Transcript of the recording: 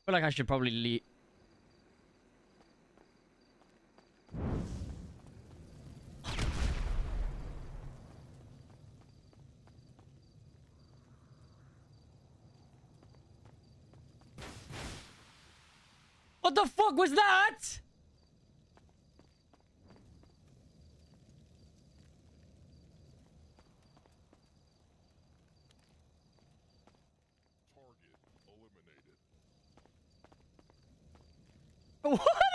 feel like I should probably leave. What the fuck was that? Target eliminated. What?